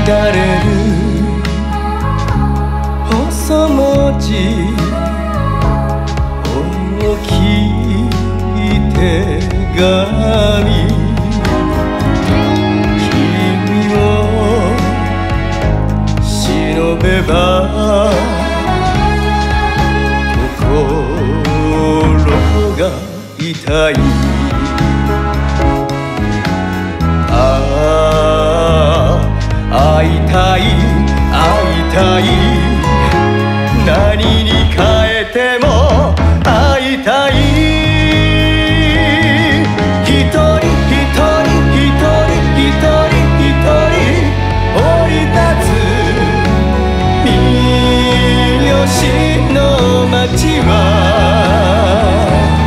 れる細文字大きい手紙君を忍べば心が痛い会いたい会いたい何に変えても会いたい一人一人一人一人一人降り立つ三好の街は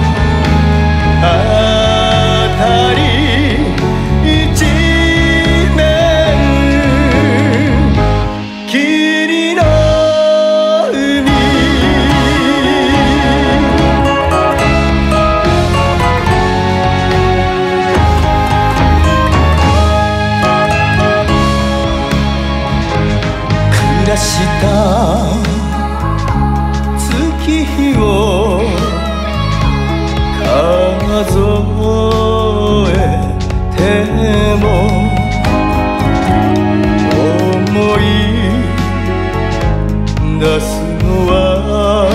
あたりした月日を数えても思い出すのは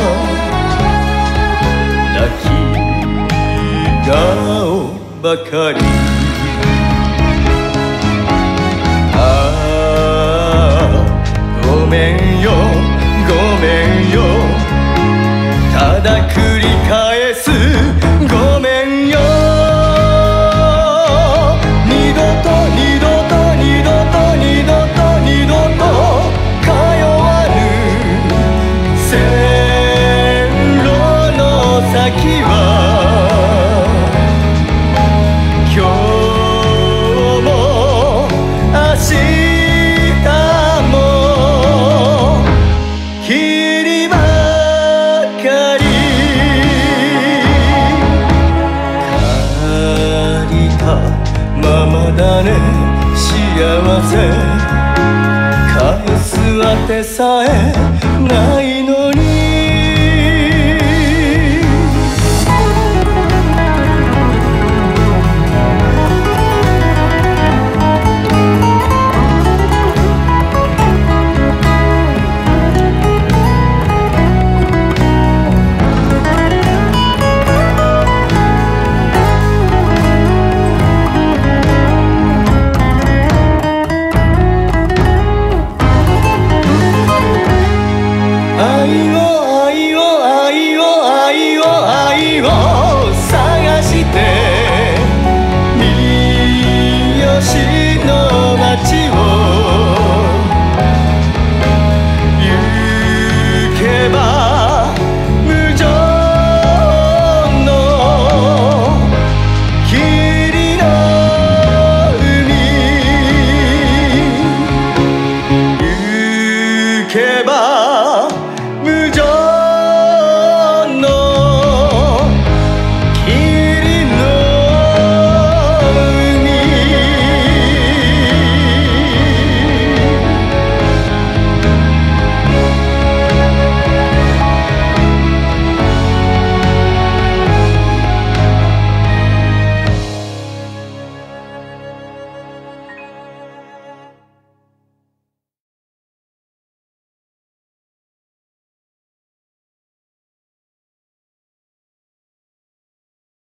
泣き顔ばかりごめんよごめんよただ繰り返すごめんよ二度と二度と二度と二度と二度と通わぬ線路の先は今日も明日も霧ばかり借りたままだね幸せ返すあてさえないの